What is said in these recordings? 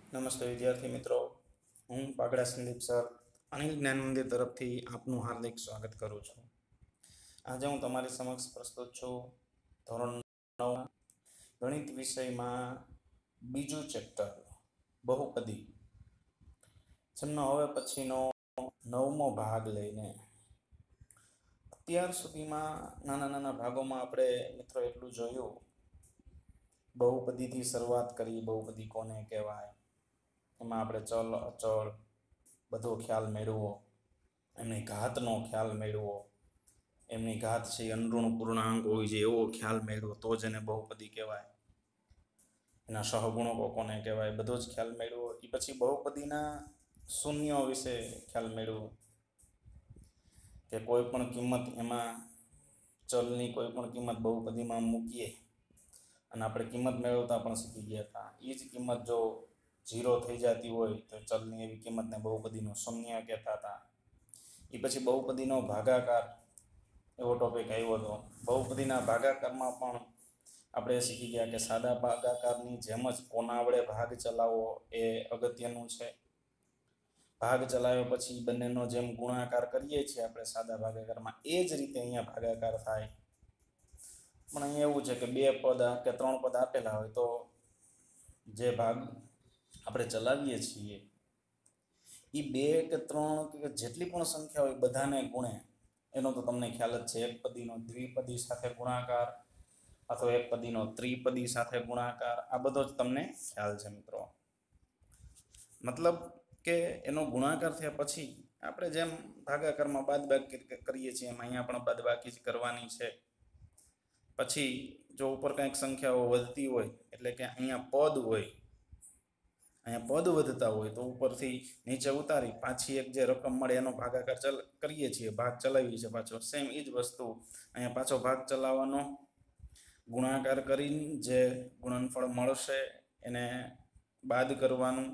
નમસ્તે વિદ્યાર્થી મિત્રો, હું પાગડા સંદીપ સર અનિલ જ્ઞાન મંદિર તરફથી આપનું હાર્દિક સ્વાગત કરું છું. આજે હું તમારી સમક્ષ પ્રસ્તુત છું ધોરણ 9 ગણિત વિષયમાં બીજું ચેપ્ટર બહુપદી, જેમનો હવે પછીનો 9મો ભાગ લઈને. અત્યાર સુધીમાં નાના નાના ભાગોમાં આપણે મિત્રો એટલું જોયું, બહુપદીથી શરૂઆત કરી. બહુપદી કોને કહેવાય, એમાં આપણે ચલ અચળ બધો ખ્યાલ મેળવો, એમની ઘાતનો ખ્યાલ મેળવો, એમની ઘાત છે અનઋણ પૂર્ણાંક હોય છે એવો ખ્યાલ મેળવો તો જ એને બહુપદી કહેવાય. એના સહગુણકો કોને કહેવાય બધો જ ખ્યાલ મેળવો. એ પછી બહુપદીના શૂન્યો વિશે ખ્યાલ મેળવો કે કોઈ પણ કિંમત એમાં ચલની કોઈ પણ કિંમત બહુપદીમાં મૂકીએ અને આપણે કિંમત મેળવતા પણ શીખી ગયા હતા. એ જ કિંમત જો 0 થઈ જતી હોય તો ચલની એવી કિંમતને બહુપદીનું શૂન્ય કહેતા હતા. એ પછી બહુપદીનો ભાગાકાર એવો ટોપિક આવ્યો હતો. બહુપદીના ભાગાકારમાં પણ આપણે શીખી ગયા કે સાદા ભાગાકારની જેમ જ કોના વડે ભાગ ચલાવવો એ અગત્યનું છે. ભાગ ચલાવ્યા પછી બંનેનો જેમ ગુણાકાર કરીએ છીએ આપણે સાદા ભાગાકારમાં, એ જ રીતે અહીંયા ભાગાકાર થાય. પણ અહીંયા એવું છે કે 2 પદ કે 3 પદ આપેલા હોય તો જે ભાગ આપણે ચલાવીએ છીએ એ 2 કે 3 કે જેટલી પણ સંખ્યા હોય બધાને ગુણે. એનો તો તમને ખ્યાલ જ છે. એક પદીનો દ્વિપદી સાથે ગુણાકાર અથવા એક પદીનો ત્રિપદી સાથે ગુણાકાર, આ બધો જ તમને ખ્યાલ છે મિત્રો. મતલબ કે એનો ગુણાકાર થયા પછી આપણે જેમ ભાગાકારમાં બાદબાકી કરીએ છીએ એમ અહીંયા પણ બાદબાકી જ કરવાની છે. પછી જો ઉપર કંઈક સંખ્યાઓ વધતી હોય, એટલે કે અહીંયા પદ હોય, અહીંયા પદ વધતા હોય તો ઉપરથી નીચે ઉતારી પાછી એક જે રકમ મળે એનો ભાગાકાર કરીએ છીએ, ભાગ ચલાવીએ છીએ પાછો. સેમ એ જ વસ્તુ અહીંયા પાછો ભાગ ચલાવવાનો, ગુણાકાર કરીને જે ગુણનફળ મળશે એને બાદ કરવાનું,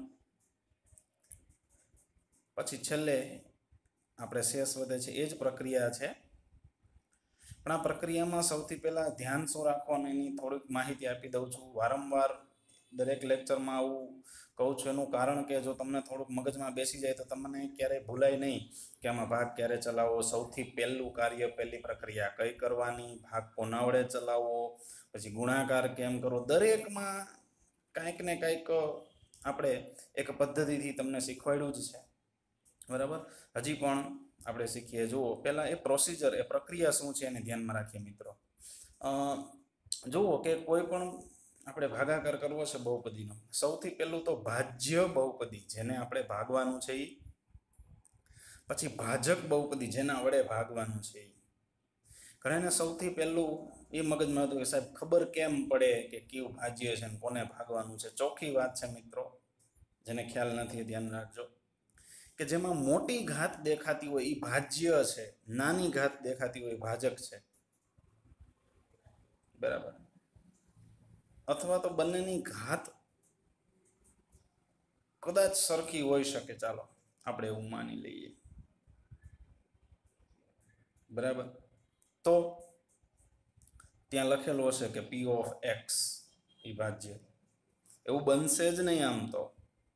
પછી છેલ્લે આપણે શેષ વધે છે. એ જ પ્રક્રિયા છે. પણ આ પ્રક્રિયામાં સૌથી પહેલાં ધ્યાન શું રાખવાનું એની થોડીક માહિતી આપી દઉં છું. વારંવાર દરેક લેક્ચરમાં આવું કહું છું એનું કારણ કે જો તમને થોડુંક મગજમાં બેસી જાય તો તમને ક્યારેય ભૂલાય નહીં કે આમાં ભાગ ક્યારે ચલાવવો, સૌથી પહેલું કાર્ય, પહેલી પ્રક્રિયા કઈ કરવાની, ભાગ કોના વડે ચલાવવો, પછી ગુણાકાર કેમ કરવો. દરેકમાં કાંઈક ને કાંઈક આપણે એક પદ્ધતિથી તમને શીખવાડ્યું જ છે, બરાબર. હજી પણ આપણે શીખીએ. જુઓ પહેલાં એ પ્રોસિજર, એ પ્રક્રિયા શું છે એને ધ્યાનમાં રાખીએ મિત્રો. જુઓ કે કોઈ પણ આપણે ભાગાકાર કરવો છે બહુપદીનો, સૌથી પહેલું તો ભાજ્ય બહુપદી જેને આપણે ભાગવાનું છે એ, પછી ભાજક બહુપદી જેના વડે ભાગવાનું છે એ. ઘણાને સૌથી પહેલું એ મગજમાં હતું કે સાહેબ ખબર કેમ પડે કે કયું ભાજ્ય છે ને કોને ભાગવાનું છે. ચોખ્ખી વાત છે મિત્રો, જેને ખ્યાલ નથી ધ્યાન રાખજો કે જેમાં મોટી ઘાત દેખાતી હોય એ ભાજ્ય છે, નાની ઘાત દેખાતી હોય ભાજક છે, બરાબર. અથવા તો બંનેની ઘાત કદાચ સરખી હોઈ શકે, ચાલો આપણે એવું માની લઈએ, બરાબર. તો ત્યાં લખેલું હશે કે પી ઓફ એક્સ એ ભાજ્ય. એવું બનશે જ નહીં આમ તો,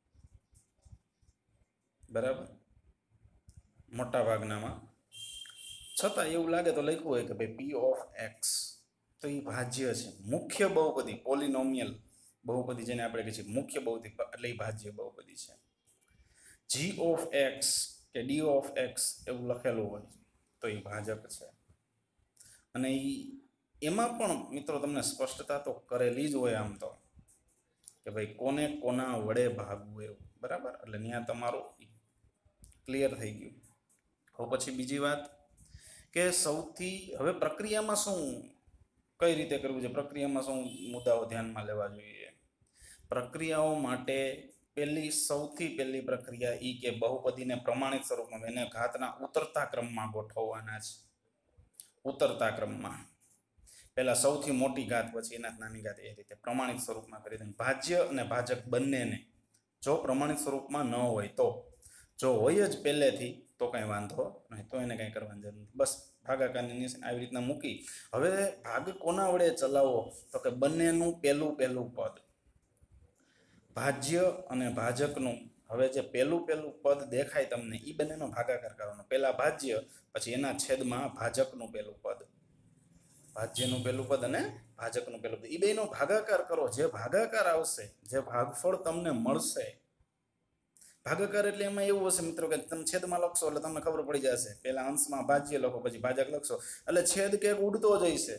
બરાબર, મોટા ભાગનામાં. છતાં એવું લાગે તો લખ્યું હોય કે ભાઈ પી ઓફ એક્સ, તો એ ભાજ્ય છે. મુખ્ય બહુપદી, પોલિનોમિયલ બહુપદી જેને આપણે કહીએ છીએ મુખ્ય બહુપદી, એટલે એ ભાજ્ય બહુપદી છે. જી ઓફ એક્સ કે ડી ઓફ એક્સ એવું લખેલું હોય તો એ ભાજક છે. અને એમાં પણ મિત્રો તમને સ્પષ્ટતા તો કરેલી જ હોય આમ તો કે ભાઈ કોને કોના વડે ભાગવું એવું, બરાબર. એટલે ત્યાં તમારું ક્લિયર થઈ ગયું. હવે પછી બીજી વાત કે સૌથી હવે પ્રક્રિયામાં શું કઈ રીતે કરવું છે, પ્રક્રિયામાં શું મુદ્દાઓ ધ્યાનમાં લેવા જોઈએ. પ્રક્રિયાઓ માટે સૌથી પહેલી પ્રક્રિયા એ કે બહુપદીને પ્રમાણિત સ્વરૂપમાં એને ઘાતના ઉતરતા ક્રમમાં ગોઠવવાના છે. ઉતરતા ક્રમમાં પહેલા સૌથી મોટી ઘાત, પછી એના નાની ઘાત, એ રીતે પ્રમાણિત સ્વરૂપમાં કરી દે. ભાજ્ય અને ભાજક બંનેને જો પ્રમાણિત સ્વરૂપમાં ન હોય તો, જો હોય જ પહેલેથી તો કંઈ વાંધો નહીં, તો એને કંઈ કરવાની જરૂર નથી. બસ ભાગાકારની નિશાની આવી રીતના મૂકી. હવે ભાગ કોના વડે ચલાવવો, તો કે બંનેનું પહેલું પદ. ભાજ્ય અને ભાજકનું હવે જે પેલું પદ દેખાય તમને એ બંનેનો ભાગાકાર કરવાનો. પહેલા ભાજ્ય, પછી એના છેદમાં ભાજકનું પેલું પદ. ભાજ્યનું પેલું પદ અને ભાજકનું પેલું પદ, એ બેનો ભાગાકાર કરો. જે ભાગાકાર આવશે, જે ભાગફળ તમને મળશે, ભાગાકાર એટલે એમાં એવું હશે મિત્રો કે તમે છેદમાં લખશો એટલે તમને ખબર પડી જશે. પહેલા અંશમાં ભાજ્ય લખો, પછી ભાજક લખશો, એટલે છેદ ક્યાંક ઉડતો જઈશે.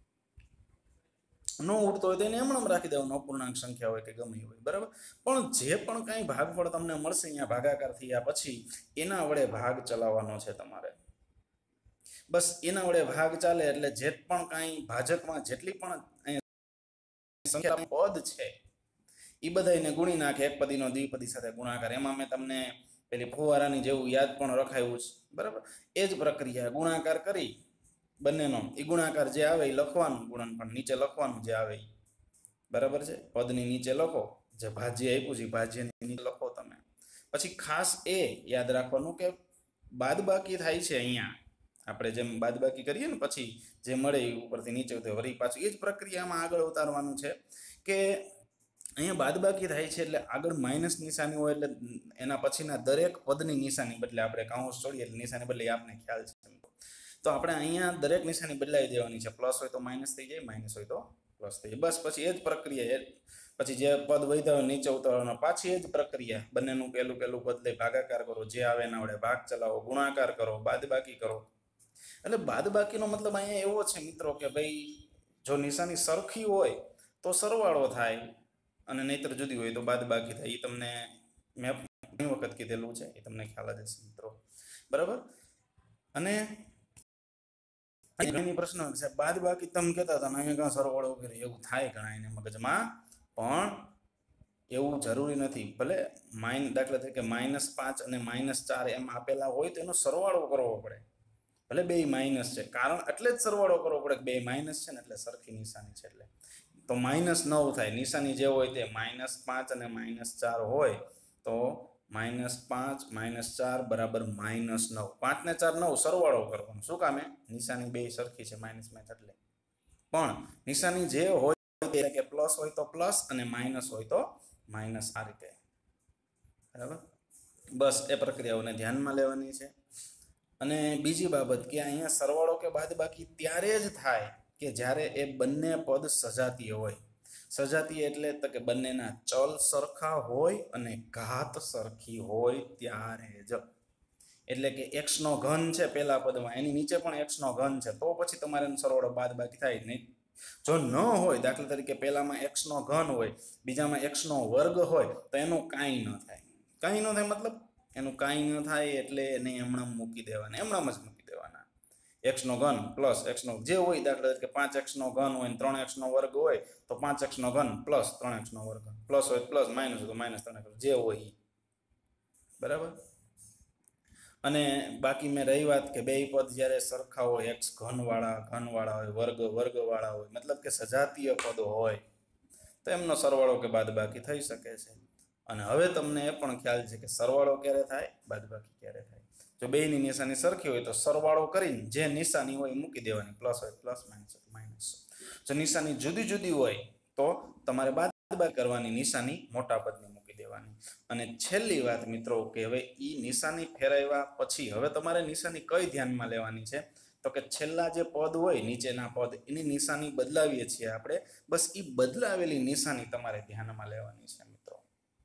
ન ઉડતો હોય તો એને એમણે રાખી દેવાનું, અપૂર્ણાંક સંખ્યા હોય કે ગમે હોય, બરાબર. પણ જે પણ કાંઈ ભાગફળ તમને મળશે અહીંયા ભાગાકાર થયા પછી, એના વડે ભાગ ચલાવવાનો છે તમારે. બસ એના વડે ભાગ ચાલે એટલે જે પણ કાંઈ ભાજકમાં જેટલી પણ સંખ્યા પદ છે એ બધાને ગુણી નાખે. એક પદીનો દ્વિપદી સાથે ગુણાકાર. એમાં મેં તમને પેલી ફુવારાની જેવું યાદ પણ રખાયું છે, બરાબર. એ જ પ્રક્રિયા, ગુણાકાર કરી બંનેનો, એ ગુણાકાર જે આવે એ લખવાનું, ગુણનફળ નીચે લખવાનું જે આવે એ, બરાબર છે. પદની નીચે લખો, જે ભાજ્ય આપ્યું છે ભાજ્યની નીચે લખો તમે. પછી ખાસ એ યાદ રાખવાનું કે બાદબાકી થાય છે અહીંયા, આપણે જેમ બાદબાકી કરીએ ને પછી જે મળે એ ઉપરથી નીચે ઉતરે વળી પાછું એ જ પ્રક્રિયામાં આગળ ઉતારવાનું છે કે અહીંયા બાદબાકી થાય છે એટલે આગળ માઇનસ નિશાની હોય એટલે એના પછીના દરેક પદની નિશાની બદલે, આપણે કાઉન્સ છોડીએ એટલે નિશાની બદલે આપને ખ્યાલ છે. તો આપણે અહીંયા દરેક નિશાની બદલાવી દેવાની છે. પ્લસ હોય તો માઇનસ થઈ જાય, માઇનસ હોય તો પ્લસ થઈ જાય. બસ પછી એ જ પ્રક્રિયા. પછી જે પદ વધ્યા હોય નીચે ઉતારવાનો, પાછી એ જ પ્રક્રિયા. બંનેનું પેલું પદ લઈ ભાગાકાર કરો, જે આવે એના વડે ભાગ ચલાવો, ગુણાકાર કરો, બાદબાકી કરો. એટલે બાદબાકીનો મતલબ અહીંયા એવો છે મિત્રો કે ભાઈ જો નિશાની સરખી હોય તો સરવાળો થાય, અને નહીતર જુદી હોય તો બાદબાકી થાય. એ તમને મેં ઘણી વખત કીધેલું છે, એ તમને ખ્યાલ જ હશે મિત્રો, બરાબર. અને ઘણી પ્રશ્ન છે બાદબાકી તમે કહેતા હતા અહીંયા કાં સરવાળો કરે, એવું થાય ઘણા એને મગજમાં, પણ એવું જરૂરી નથી. ભલે દાખલા તરીકે -5 અને -4 એમ આપેલા હોય તો એનો સરવાળો કરવો પડે. ભલે બે માઇનસ છે, કારણ એટલે જ સરવાળો કરવો પડે કે બે માઇનસ છે ને એટલે સરખી નિશાની છે. એટલે તો -9 થાય. નિશાની જે હોય તે -5 અને -4 હોય તો -5 -4 બરાબર -9. 5 ને 4 9, સરવાળો કરવાનો. શું કામે? નિશાની બે સરખી છે, માઇનસ એટલે. પણ નિશાની જે હોય કે પ્લસ હોય તો પ્લસ અને માઇનસ હોય તો માઇનસ, આ રીતે, બરાબર. બસ એ પ્રક્રિયાઓને ધ્યાનમાં લેવાની છે. અને બીજી બાબત કે અહીંયા સરવાળો કે બાદબાકી ત્યારે જ થાય કે જ્યારે એ બંને પદ સજાતીય હોય. સજાતીય એટલે તો કે બંનેના ચલ સરખા હોય અને ઘાત સરખી હોય ત્યારે જ. એટલે કે x નો ઘન છે પેલા પદમાં, એની નીચે પણ x નો ઘન છે, તો પછી તમારે સરવાળો બાદબાકી થાય. નહીં જો ન હોય, દાખલા તરીકે પહેલામાં x નો ઘન હોય, બીજામાં x નો વર્ગ હોય, તો એનું કાંઈ ન થાય. કાંઈ ન થાય મતલબ એનું કાંઈ ન થાય એટલે એને એમણામ મૂકી દેવાના, એમણામ જ મૂકી દેવાના. x નો ઘન પ્લસ x નો જે હોય, દાખલા તરીકે 5x નો ઘન હોય ને 3x નો વર્ગ હોય તો 5x નો ઘન પ્લસ 3x નો વર્ગ, પ્લસ હોય પ્લસ, માઇનસ હોય તો માઇનસ 3x, જે હોય બરાબર. અને બાકી મેં રહી વાત કે બે પદ જ્યારે સરખા હોય, x ઘનવાળા હોય, વર્ગવાળા હોય, મતલબ કે સજાતીય પદ હોય તો એમનો સરવાળો કે બાદબાકી થઈ શકે છે. અને હવે તમને એ પણ ખ્યાલ છે કે સરવાળો ક્યારે થાય, બાદબાકી ક્યારે થાય. જો બેની નિશાની સરખી હોય તો સરવાળો કરીને જે નિશાની હોય મૂકી દેવાની, પ્લસ હોય પ્લસ, માઇનસ હોય માઇનસ. જો નિશાની જુદી જુદી હોય તો તમારે બાદબાકી કરવાની, નિશાની મોટા પદની મૂકી દેવાની. અને છેલ્લી વાત મિત્રો કે હવે ઈ નિશાની ફેરવ્યા પછી હવે તમારે નિશાની કઈ ધ્યાનમાં લેવાની છે, તો કે છેલ્લા જે પદ હોય નીચેના પદ એની નિશાની બદલાવીએ છીએ આપણે, બસ એ બદલાવેલી નિશાની તમારે ધ્યાનમાં લેવાની છે મિત્રો.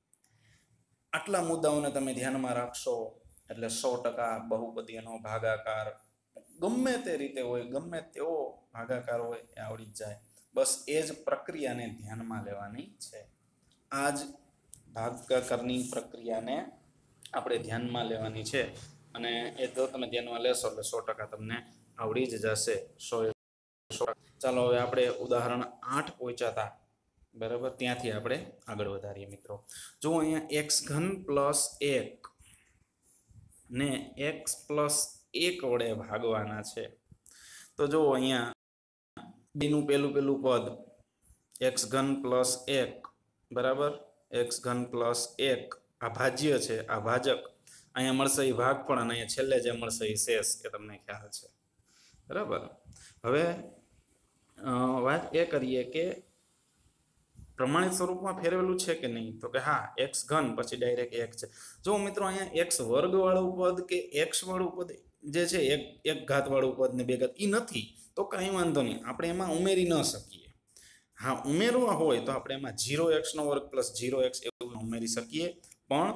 આટલા મુદ્દાઓને તમે ધ્યાનમાં રાખશો એટલે 100% બહુપદીનો ભાગાકાર ગમે તે રીતે હોય, ગમે તેવો ભાગાકાર હોય એ આવડી જાય. બસ એ જ પ્રક્રિયાને ધ્યાનમાં લેવાની છે. આ જ ભાગાકારની પ્રક્રિયાને આપણે ધ્યાનમાં લેવાની છે. અને એ જો તમે ધ્યાનમાં લેશો એટલે 100% તમને આવડી જ જશે. 100%. ચાલો હવે આપણે ઉદાહરણ 8 પહોંચ્યા હતા, બરાબર, ત્યાંથી આપણે આગળ વધારીએ મિત્રો. જો અહીંયા x ઘન પ્લસ 1 ને x પ્લસ 1 વડે ભાગવાના છે. તો જો અહીંયા બેનું પેલું પદ x ઘન પ્લસ 1 બરાબર, x ઘન પ્લસ 1 આ ભાજ્ય છે, આ ભાજક. અહીંયા મળશે એ ભાગફળ અને અહીંયા છેલ્લે જે મળશે એ શેષ, કે તમને ખ્યાલ છે, બરાબર. હવે વાત એ કરીએ કે પ્રમાણિત સ્વરૂપમાં ફેરવેલું છે કે નહીં? તો કે હા, એક્સ ઘન પછી ડાયરેક્ટ એક છે. જો મિત્રો અહીંયા એક્સ વર્ગ વાળું પદ કે એક્સ વાળું પદ જે છે એક ઘાત વાળું પદ ને બે ઘાત એ નથી, તો કાંઈ વાંધો નહીં, આપણે એમાં ઉમેરી ન શકીએ. હા, ઉમેરવા હોય તો આપણે એમાં 0x² પ્લસ 0x એવું ઉમેરી શકીએ, પણ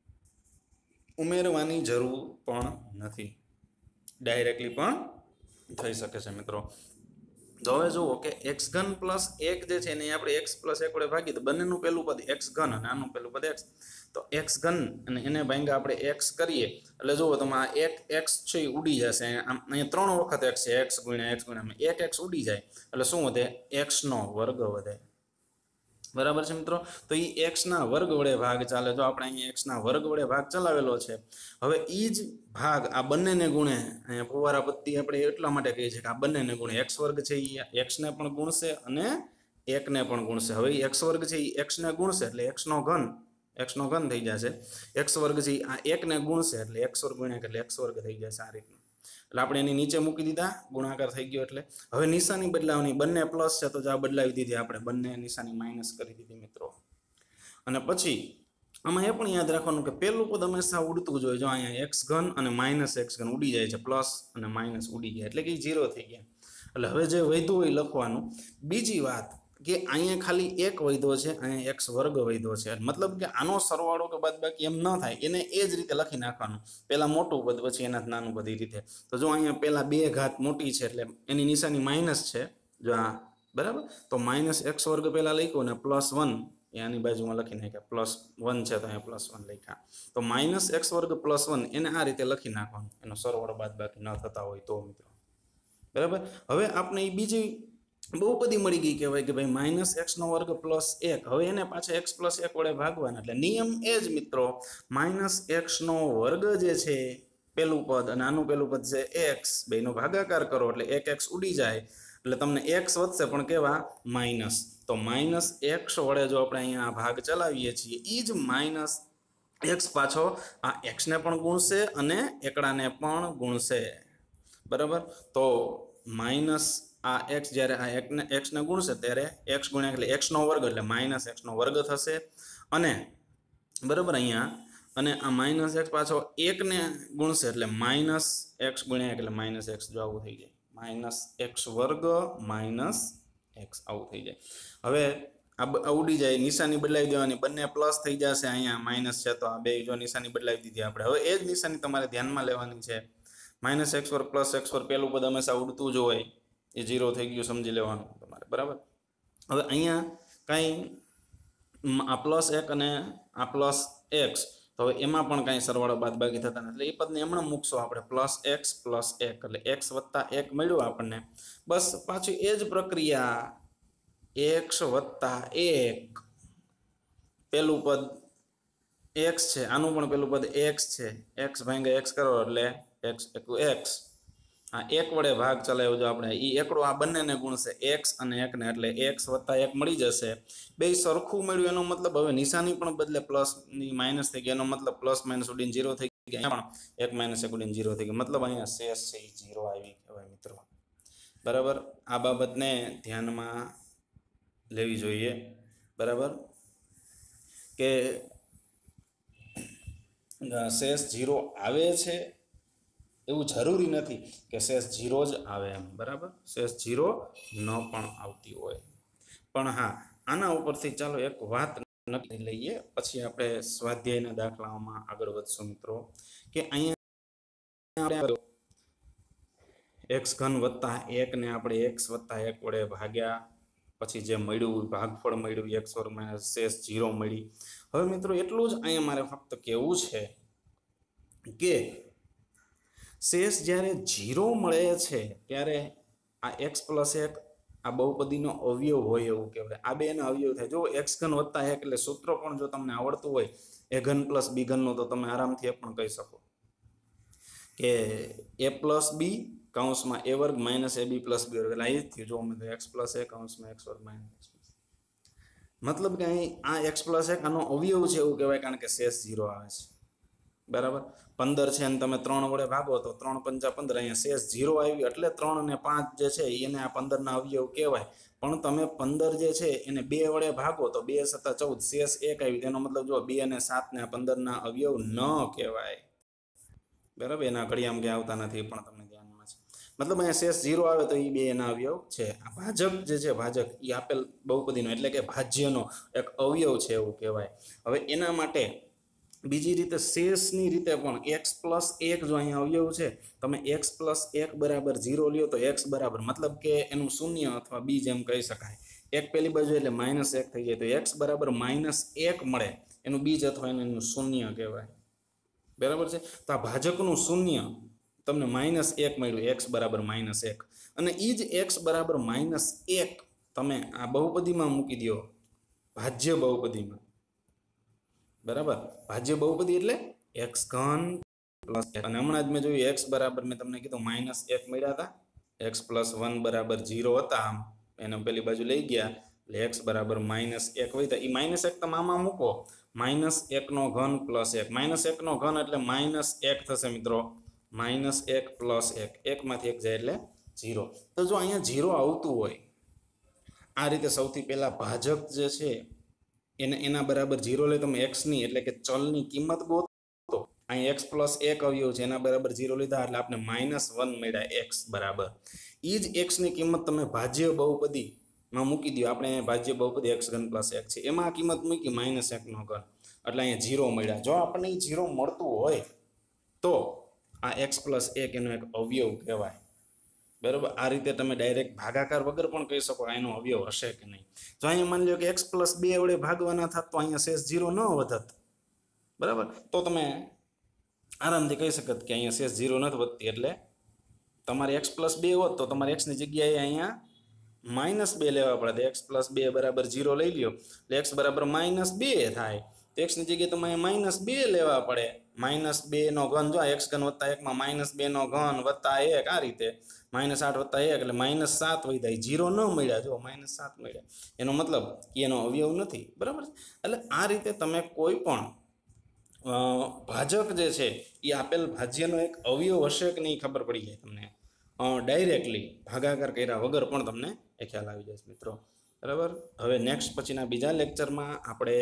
ઉમેરવાની જરૂર પણ નથી, ડાયરેક્ટલી પણ થઈ શકે છે મિત્રો. તો હવે જુઓ કે એક્સ ઘન પ્લસ એક જે છે એને આપણે એક્સ પ્લસ એક વડે ભાગીએ તો બંનેનું પહેલું પદ એક્સ ઘન અને આનું પહેલું પદ એક્સ, તો એક્સ ઘન અને એને ભાગ્યા આપણે એક્સ કરીએ એટલે જુઓ તમે આ એક એક્સ છે એ ઉડી જશે. આમ અહીંયા 3 વખત એક્સ છે, એક્સ ગુણ્યા એક એક્સ ઉડી જાય એટલે શું વધે? એક્સનો વર્ગ વધે. બરાબર છે મિત્રો. તો એ એક્સના વર્ગ વડે ભાગ ચાલે. જો આપણે અહીંયા એક્સના વર્ગ વડે ભાગ ચલાવેલો છે, હવે એ જ ભાગ આ બંનેને ગુણે, અહીંયા ફુવારા પદ્ધતિ આપણે એટલા માટે કહીએ છીએ કે આ બંનેને ગુણે એક્સ વર્ગ છે એ એક્સને પણ ગુણશે અને એકને પણ ગુણશે. હવે એક્સ વર્ગ છે એ એક્સને ગુણશે એટલે એક્સનો ઘન થઈ જશે. એક્સ વર્ગ છે આ એકને ગુણશે એટલે એક્સ વર્ગ ગુણ્યા એટલે એક્સ વર્ગ થઈ જશે આ રીતનું. એટલે આપણે એની નીચે મૂકી દીધા, ગુણાકાર થઈ ગયો. એટલે હવે નિશાની બદલાવવાની, બંને પ્લસ છે તો આ બદલાવી દીધી આપણે, બંને નિશાની માઇનસ કરી દીધી મિત્રો. અને પછી આમાં એ પણ યાદ રાખવાનું કે પહેલું પદ હંમેશા ઉડતું જોઈએ. જો અહીંયા એક્સ ઘન અને માઇનસ એક્સ ઘન ઉડી જાય છે, પ્લસ અને માઇનસ ઉડી ગયા એટલે કે 0 થઈ ગયા. એટલે હવે જે વધ્યું હોય લખવાનું. બીજી વાત કે અહીંયા ખાલી એક વધ્યો છે, અહીંયા એક્સ વર્ગ વધ્યો છે, મતલબ કે આનો સરવાળો કે બાદબાકી એમ ન થાય, એને એ જ રીતે લખી નાખવાનું. પહેલા મોટું પદ પછી એના નાનું પદ એ રીતે. તો જો અહીંયા પહેલા 2 ઘાત મોટી છે એટલે એની નિશાની માઇનસ છે, જો આ બરાબર. તો માઇનસ એક્સ વર્ગ પહેલા લખ્યું ને +1 આની બાજુમાં લખી નાખ્યા, +1 છે તો અહીંયા +1 લખ્યા. તો માઇનસ એક્સ વર્ગ +1 એને આ રીતે લખી નાખવાનું, એનો સરવાળો બાદબાકી ન થતા હોય તો મિત્રો. બરાબર. હવે આપણે એ બીજી બહુપદી મળી ગઈ કહેવાય કે ભાઈ માઇનસ એક્સનો વર્ગ પ્લસ 1. હવે એને પાછા x પ્લસ 1 વડે ભાગવાના. એટલે નિયમ એ જ મિત્રો, માઇનસ એક્સનો વર્ગ જે છે પેલું પદ અને આનું પેલું પદ છે એક્સ, બેનો ભાગાકાર કરો એટલે 1x ઉડી જાય એટલે તમને x વધશે પણ કેવા? માઇનસ. તો માઇનસ એક્સ વડે જો આપણે અહીંયા ભાગ ચલાવીએ છીએ એ જ માઇનસ એક્સ પાછો આ એક્સને પણ ગુણશે અને એકડાને પણ ગુણશે. બરાબર. તો માઇનસ આ એક્સ જ્યારે આ એક્સને ગુણશે ત્યારે એક્સ ગુણ્યા એટલે એક્સનો વર્ગ એટલે માઇનસ એક્સનો વર્ગ થશે. અને બરાબર અહીંયા અને આ માઇનસ એક્સ પાછો એકને ગુણશે એટલે માઇનસ એક્સ ગુણ્યા એટલે માઇનસ એક્સ, જો આવું થઈ જાય, માઇનસ એક્સ વર્ગ માઇનસ એક્સ આવું થઈ જાય. હવે આ ઉડી જાય, નિશાની બદલાવી દેવાની, બંને પ્લસ થઈ જશે. અહીંયા માઇનસ છે તો આ બે જો નિશાની બદલાવી દીધી આપણે. હવે એ જ નિશાની તમારે ધ્યાનમાં લેવાની છે. માઇનસ એક્સ વર્ગ પ્લસ એક્સ વર્ગ પેલું પદ હંમેશા ઉડતું જ હોય, એ 0 થઈ ગયું સમજી લેવાનું તમારે. બરાબર. હવે અહીંયા કાંઈ આ +1 અને આ +x, તો હવે એમાં પણ કાંઈ સરવાળો બાદબાકી થતા નથી એટલે એ પદને હમણાં મૂકશો આપણે +x + 1 એટલે x + 1 મળ્યું આપણને. બસ પાછું એ જ પ્રક્રિયા, x + 1, પેલું પદ x છે, આનું પણ પેલું પદ x છે, x ભાગ્યા x કરો એટલે x = x. આ 1 વડે ભાગ ચલાવ્યો જો આપણે, એ એકડો આ બંનેને ગુણશે, x અને 1 ને, એટલે x + 1 મળી જશે. બે સરખું મળ્યું એનો મતલબ હવે નિશાની પણ બદલે પ્લસ ની માઇનસ થઈ ગયા, એનો મતલબ પ્લસ માઇનસ ઉડીને 0 થઈ ગયા, પણ 1 - 1 ઉડીને 0 થઈ ગયા, મતલબ અહીંયા શેષ છે એ 0 આવી કહેવાય મિત્રો. બરાબર. આ બાબતને ધ્યાનમાં લેવી જોઈએ. બરાબર. કે શેષ 0 આવે છે એવું જરૂરી નથી કે શેષ 0 જ આવે એમ. બરાબર. શેષ 0 ન પણ આવતી હોય. પણ હા, આના ઉપરથી ચાલો એક વાત નક્કી લઈએ, પછી આપણે સ્વાધ્યાયના દાખલાઓમાં આગળ વધશું મિત્રો. કે અહીંયા x³ + 1 ને આપણે x + 1 વડે ભાગ્યા, પછી જે મળ્યું ભાગફળ મળ્યું x² - શેષ 0 મળી. હવે મિત્રો એટલું જ અહીંયા મારે ફક્ત કહેવું છે કે શેષ જ્યારે 0 મળે છે ત્યારે આ x + 1 આ બહુપદીનો અવયવ હોય એવું કહેવાય. આ બેનો અવયવ થાય. જો x³ + 1 એટલે સૂત્ર પણ જો તમને આવડતું હોય a³ + b³ નું, તો તમે આરામથી એ પણ કહી શકો કે a + b કૌંસમાં a² - ab + b². એટલે આ જ થયું. જો મેં x + 1 કૌંસમાં x² - x. મતલબ કે અહીં આ x + 1 આનો અવયવ છે એવું કહેવાય, કારણ કે શેષ 0 આવે છે. બરાબર. 15 છે અને તમે 3 વડે ભાગો તો 3 × 5 = 15, અહીંયા શેષ 0 આવ્યું એટલે 3 અને 5 જે છે એને આ 15 ના અવયવ કહેવાય. પણ તમે 15 જે છે એને 2 વડે ભાગો તો 2 × 7 = 14, શેષ 1 આવી, તેનો મતલબ જો 2 અને 7 ને 15 ના અવયવ ન કહેવાય, બરાબર. એના ઘડિયામાં ક્યાં આવતા નથી પણ તમને ધ્યાનમાં છે, મતલબ અહીંયા શેષ 0 આવે તો એ 2 એના અવયવ છે. આ ભાજક જે છે, ભાજક એ આપેલ બહુપદીનો એટલે કે ભાજ્યનો એક અવયવ છે એવું કહેવાય. હવે એના માટે બીજી રીતે શેષની રીતે પણ x + 1 જો અહીંયા અવયવ છે, તમે x + 1 = 0 લ્યો તો x બરાબર મતલબ કે એનું શૂન્ય અથવા બીજ એમ કહી શકાય. એક પેલી બાજુ એટલે -1 થઈ જાય તો x બરાબર -1 મળે, એનું બીજ અથવા એનું શૂન્ય કહેવાય, બરાબર છે. તો આ ભાજકનું શૂન્ય તમને -1 મળ્યું, x બરાબર -1, અને એ જ x બરાબર -1 તમે આ બહુપદીમાં મૂકી દો, ભાજ્ય બહુપદીમાં, બરાબર. ભાજ્ય બહુપદી એટલે x3 + 1, અને હમણાં જ મેં જોયું x બરાબર મેં તમને કીધું -1 મળ્યા હતા, x + 1 બરાબર 0 હતા, આમ એને પેલી બાજુ લઈ ગયા એટલે x બરાબર -1 વધ્યા. એ -1 તમે આમાં મૂકો, -1 નો ઘન + 1, -1 નો ઘન એટલે -1 થશે મિત્રો, -1 + 1, 1 માંથી 1 જાય એટલે 0. તો જો અહીંયા 0 આવતું હોય આ રીતે સૌથી પહેલા ભાજક જે છે એના બરાબર 0 લે, તમે x ની એટલે કે ચલની કિંમત ગોતો. અહીં x + 1 અવયવ છે એના બરાબર 0 લીધા એટલે આપણે -1 મળ્યા x બરાબર. એ જ x ની કિંમત તમે ભાજ્ય બહુપદીમાં મૂકી દો, આપણે ભાજ્ય બહુપદી x3 + 1 છે એમાં આ કિંમત મૂકી -1 નો ઘન એટલે અહીંયા 0 મળ્યા. જો આપણને 0 મળતું હોય તો આ x + 1 એનો એક અવયવ કહેવાય, બરાબર. આ રીતે તમે ડાયરેક્ટ ભાગાકાર વગર પણ કહી શકો એનો અવયવ હશે કે નહીં. જો અહીંયા માની લો કે x + 2 વડે ભાગવાના થાત તો અહીંયા શેષ 0 ન વધત, બરાબર. તો તમે આરામથી કહી શકત કે અહીંયા શેષ 0 નથી વધતી, એટલે તમારે x + 2 હોત તો તમારે x ની જગ્યાએ અહીંયા -2 લેવા પડે. x + 2 બરાબર 0 લઈ લ્યો એટલે x બરાબર -2 થાય, તો x ની જગ્યાએ તમારે -2 લેવા પડે. -2 નો ઘન, જો x ઘન + 1 માં -2 નો ઘન + 1 આ રીતે -8 + 1 એટલે -7 વધ્યા, 0 ન મળ્યા, જો -7 મળ્યા, એનો મતલબ કે એનો અવયવ નથી, બરાબર. એટલે આ રીતે તમે કોઈ પણ ભાજક જે છે એ આપેલ ભાજ્યનો એક અવયવ હશે કે નહીં ખબર પડી જાય તમને, ડાયરેક્ટલી ભાગાકાર કર્યા વગર પણ તમને એ ખ્યાલ આવી જશે મિત્રો, બરાબર. હવે નેક્સ્ટ પછીના બીજા લેક્ચરમાં આપણે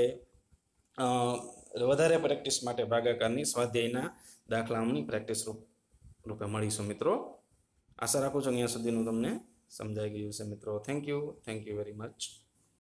વધારે પ્રેક્ટિસ માટે ભાગાકારની સ્વાધ્યાયના દાખલાઓની પ્રેક્ટિસ રૂપે મળીશું મિત્રો. આશા રાખું છું અહીંયા સુધીનું તમને સમજાઈ ગયું છે મિત્રો. Thank you very much.